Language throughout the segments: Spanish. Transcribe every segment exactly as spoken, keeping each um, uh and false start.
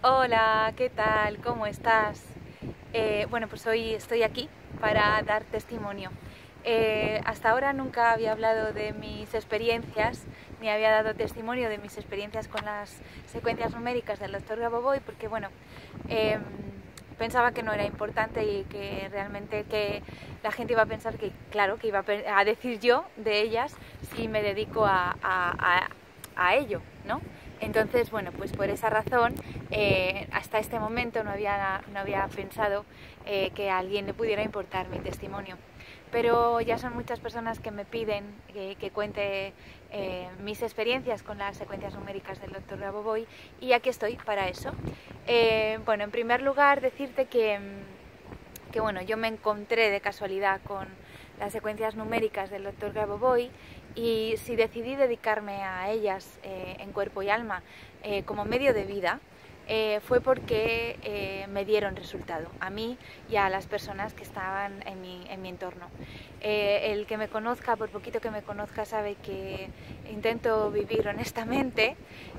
Hola, ¿qué tal? ¿Cómo estás? Eh, bueno, pues hoy estoy aquí para dar testimonio. Eh, hasta ahora nunca había hablado de mis experiencias, ni había dado testimonio de mis experiencias con las secuencias numéricas del doctor Grabovoi, porque bueno, eh, pensaba que no era importante y que realmente que la gente iba a pensar que, claro, que iba a decir yo de ellas si me dedico a, a, a, a ello, ¿no? Entonces, bueno, pues por esa razón, eh, hasta este momento no había, no había pensado eh, que a alguien le pudiera importar mi testimonio. Pero ya son muchas personas que me piden que, que cuente eh, mis experiencias con las secuencias numéricas del doctor Grabovoi y aquí estoy para eso. Eh, bueno, en primer lugar, decirte que, que bueno, yo me encontré de casualidad con las secuencias numéricas del doctor Grabovoi y si decidí dedicarme a ellas eh, en cuerpo y alma eh, como medio de vida, eh, fue porque eh, me dieron resultado, a mí y a las personas que estaban en mi, en mi entorno. Eh, el que me conozca, por poquito que me conozca, sabe que intento vivir honestamente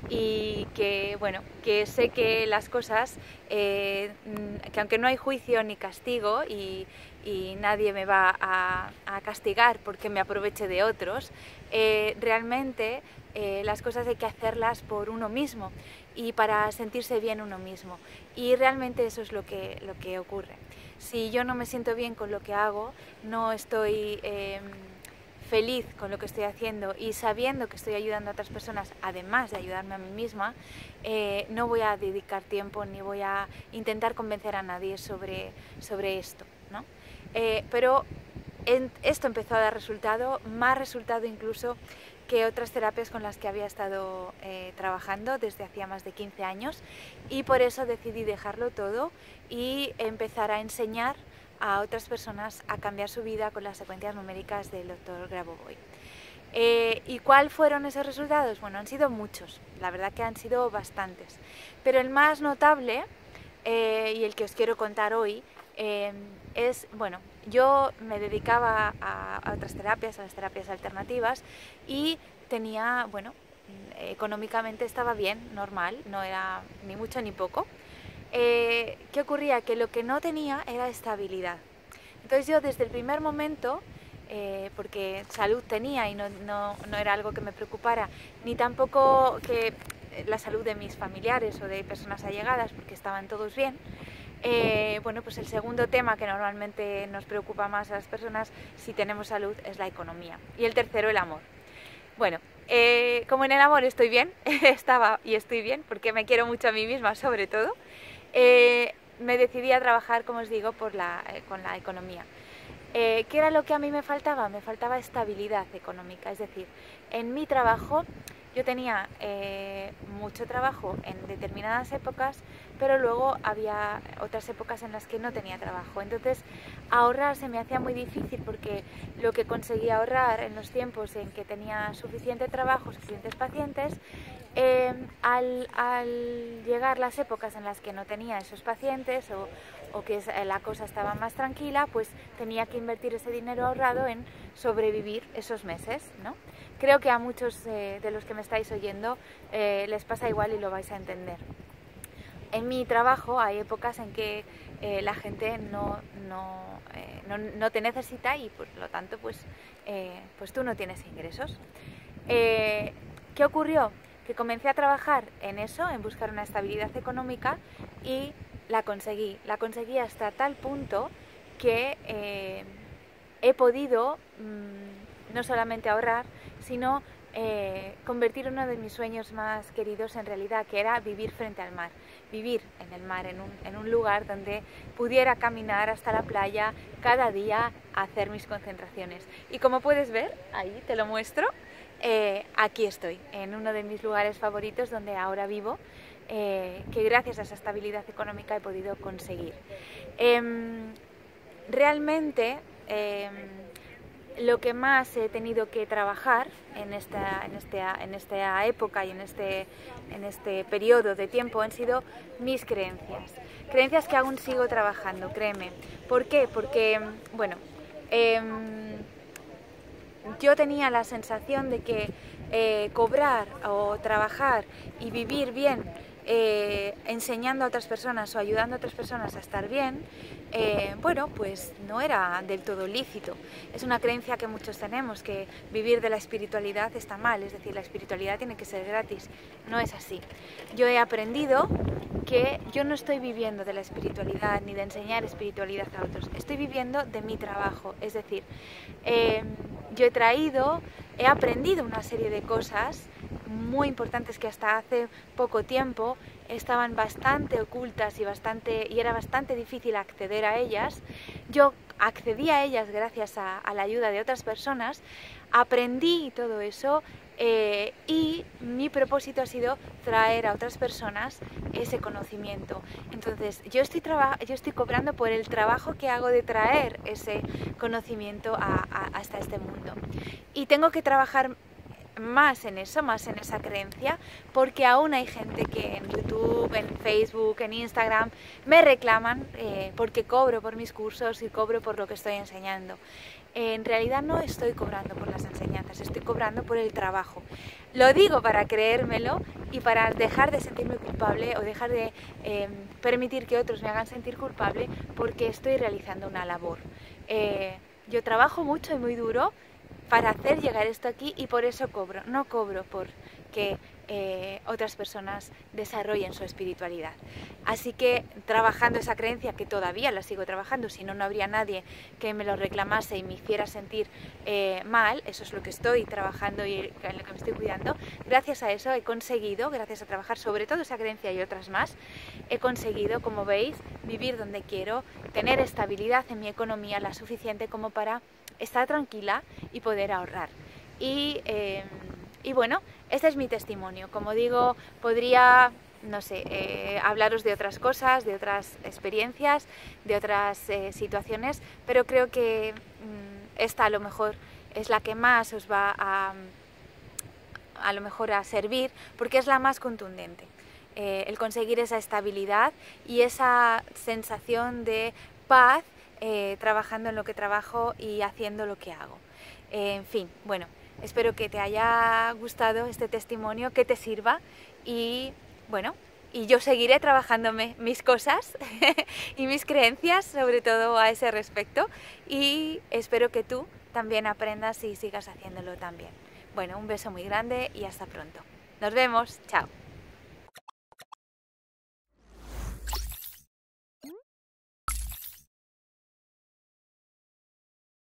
y que, bueno, que sé que las cosas, eh, que aunque no hay juicio ni castigo y, y nadie me va a, a castigar porque me aproveche de otros, eh, realmente eh, las cosas hay que hacerlas por uno mismo y para sentirse bien uno mismo, y realmente eso es lo que, lo que ocurre. Si yo no me siento bien con lo que hago, no estoy eh, feliz con lo que estoy haciendo y sabiendo que estoy ayudando a otras personas, además de ayudarme a mí misma, eh, no voy a dedicar tiempo ni voy a intentar convencer a nadie sobre, sobre esto, ¿no? Eh, pero en, esto empezó a dar resultado, más resultado incluso que otras terapias con las que había estado eh, trabajando desde hacía más de quince años, y por eso decidí dejarlo todo y empezar a enseñar a otras personas a cambiar su vida con las secuencias numéricas del doctor Grabovoi. Eh, ¿Y cuáles fueron esos resultados? Bueno, han sido muchos, la verdad que han sido bastantes, pero el más notable eh, y el que os quiero contar hoy eh, es, bueno, yo me dedicaba a, a otras terapias, a las terapias alternativas, y tenía, bueno, económicamente estaba bien, normal, no era ni mucho ni poco. Eh, ¿Qué ocurría? Que lo que no tenía era estabilidad. Entonces yo desde el primer momento, eh, porque salud tenía y no, no, no era algo que me preocupara, ni tampoco que la salud de mis familiares o de personas allegadas, porque estaban todos bien, eh, bueno, pues el segundo tema que normalmente nos preocupa más a las personas si tenemos salud es la economía, y el tercero el amor. Bueno, eh, como en el amor estoy bien, estaba y estoy bien porque me quiero mucho a mí misma sobre todo, eh, me decidí a trabajar, como os digo, por la, eh, con la economía. Eh, ¿Qué era lo que a mí me faltaba? Me faltaba estabilidad económica, es decir, en mi trabajo yo tenía eh, mucho trabajo en determinadas épocas, pero luego había otras épocas en las que no tenía trabajo. Entonces ahorrar se me hacía muy difícil porque lo que conseguía ahorrar en los tiempos en que tenía suficiente trabajo, suficientes pacientes, eh, al, al llegar las épocas en las que no tenía esos pacientes o, o que la cosa estaba más tranquila, pues tenía que invertir ese dinero ahorrado en sobrevivir esos meses, ¿no? Creo que a muchos eh, de los que me estáis oyendo eh, les pasa igual y lo vais a entender. En mi trabajo hay épocas en que eh, la gente no, no, eh, no, no te necesita y por lo tanto pues, eh, pues tú no tienes ingresos. Eh, ¿Qué ocurrió? Que comencé a trabajar en eso, en buscar una estabilidad económica, y la conseguí. La conseguí hasta tal punto que eh, he podido mmm, no solamente ahorrar, sino eh, convertir uno de mis sueños más queridos en realidad, que era vivir frente al mar. Vivir en el mar, en un, en un lugar donde pudiera caminar hasta la playa cada día a hacer mis concentraciones. Y como puedes ver, ahí te lo muestro, eh, aquí estoy, en uno de mis lugares favoritos donde ahora vivo, eh, que gracias a esa estabilidad económica he podido conseguir. Eh, realmente, eh, lo que más he tenido que trabajar en esta, en esta, en esta época y en este, en este periodo de tiempo han sido mis creencias. Creencias que aún sigo trabajando, créeme. ¿Por qué? Porque, bueno, eh, yo tenía la sensación de que eh, cobrar o trabajar y vivir bien eh, enseñando a otras personas o ayudando a otras personas a estar bien, eh, bueno, pues no era del todo lícito. Es una creencia que muchos tenemos, que vivir de la espiritualidad está mal, es decir, la espiritualidad tiene que ser gratis. No es así. Yo he aprendido que yo no estoy viviendo de la espiritualidad ni de enseñar espiritualidad a otros, estoy viviendo de mi trabajo, es decir, eh, yo he traído, he aprendido una serie de cosas muy importantes que hasta hace poco tiempo estaban bastante ocultas y, bastante, y era bastante difícil acceder a ellas. Yo accedí a ellas gracias a, a la ayuda de otras personas, aprendí todo eso eh, y mi propósito ha sido traer a otras personas ese conocimiento. Entonces yo estoy, yo estoy cobrando por el trabajo que hago de traer ese conocimiento a, a, hasta este mundo. Y tengo que trabajar más en eso, más en esa creencia, porque aún hay gente que en YouTube, en Facebook, en Instagram me reclaman eh, porque cobro por mis cursos y cobro por lo que estoy enseñando. En realidad no estoy cobrando por las enseñanzas, estoy cobrando por el trabajo. Lo digo para creérmelo y para dejar de sentirme culpable o dejar de eh, permitir que otros me hagan sentir culpable porque estoy realizando una labor. Eh, yo trabajo mucho y muy duro para hacer llegar esto aquí y por eso cobro, no cobro por que eh, otras personas desarrollen su espiritualidad. Así que trabajando esa creencia, que todavía la sigo trabajando, si no, no habría nadie que me lo reclamase y me hiciera sentir eh, mal, eso es lo que estoy trabajando y en lo que me estoy cuidando. Gracias a eso he conseguido, gracias a trabajar sobre todo esa creencia y otras más, he conseguido, como veis, vivir donde quiero, tener estabilidad en mi economía la suficiente como para estar tranquila y poder ahorrar. Y, eh, y bueno, este es mi testimonio. Como digo, podría, no sé, eh, hablaros de otras cosas, de otras experiencias, de otras eh, situaciones, pero creo que mmm, esta a lo mejor es la que más os va a, a lo mejor a servir, porque es la más contundente. Eh, el conseguir esa estabilidad y esa sensación de paz Eh, trabajando en lo que trabajo y haciendo lo que hago. Eh, en fin, bueno, espero que te haya gustado este testimonio, que te sirva y bueno, y yo seguiré trabajándome mis cosas y mis creencias, sobre todo a ese respecto, y espero que tú también aprendas y sigas haciéndolo también. Bueno, un beso muy grande y hasta pronto. Nos vemos, chao.